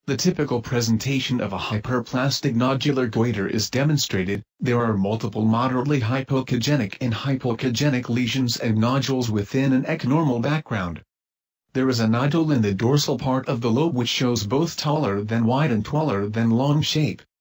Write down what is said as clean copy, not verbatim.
The typical presentation of a hyperplastic nodular goiter is demonstrated. There are multiple moderately hypoechogenic and hypoechogenic lesions and nodules within an ectonormal background. There is a nodule in the dorsal part of the lobe which shows both taller than wide and taller than long shape.